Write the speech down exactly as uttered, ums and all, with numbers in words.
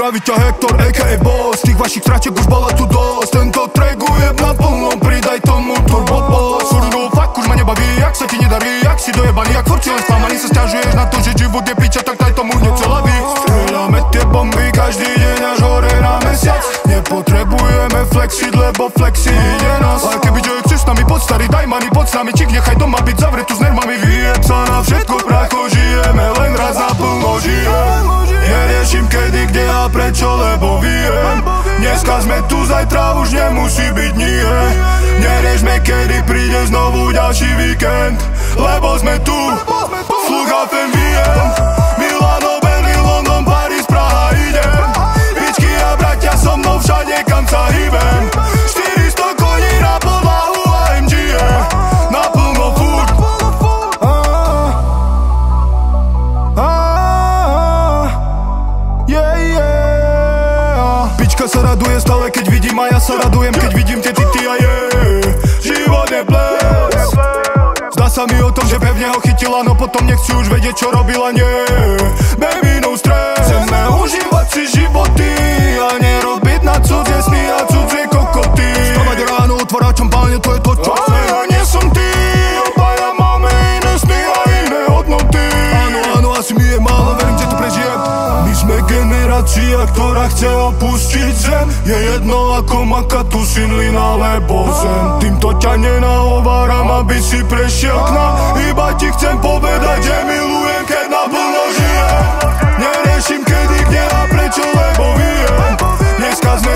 Zdraví ťa Hector, á ká á Boss. Tých vašich traček už bola tu dosť. Tento track ujeb na plnom, pridaj tomu turbo boss. Surno, fuck, už ma nebaví, jak sa ti nedarí, jak si dojebaný, jak furt si len sklamaný. Sa sťažuješ na to, že život je piča, tak daj tomu hneď celavý. Strieľame tie bomby každý deň až hore na mesiac. Nepotrebujeme flexiť, lebo flexi ide nás. A keby čo chceš s nami, poď starý, daj money, poď s nami, čik, nechaj doma byť zavretú s nervami. Vyjeb sa na všetko, pracho, žijeme len raz naplno, žijem. Neriešim kedy, kde a prečo, lebo viem. Dneska sme tu, zajtra už nemusí byť nie. Neriešme kedy príde znovu ďalší víkend, lebo sme tu, Fluch á ef em viem. Milano, Berlin, London, Paris, Praha idem. Pičky a bratia so mnou všade, kam sa hýbem. štyristo koní na podlahu a em gé je naplno furt. Pička sa raduje stále, keď vidím, a ja sa radujem, keď vidím tie tity a je život je ples. Zdá sa mi o tom, že pevne ho chytila, no potom nechci už vedieť, čo robila, nie. Baby, no stres. Chceme užívať si životy a nerobiť na cudzie sny a cudzie kokoty. Stavať ráno, otvárať šampáne, to je to, čo chcem. Ale ja nie som ty, obaja máme iné sny a iné hodnoty. Áno, áno, asi mi je málo, verím, že to prežijem. My sme generácia, ktorá chce opustiť zem. Je jedno ako maka tu synlin alebo zem. Týmto ťa nenahováram, aby si prešiel k nám. Iba ti chcem povedať, že milujem, keď naplno žijem. Neriešim kedy, kde a prečo, lebo viem. Dneska sme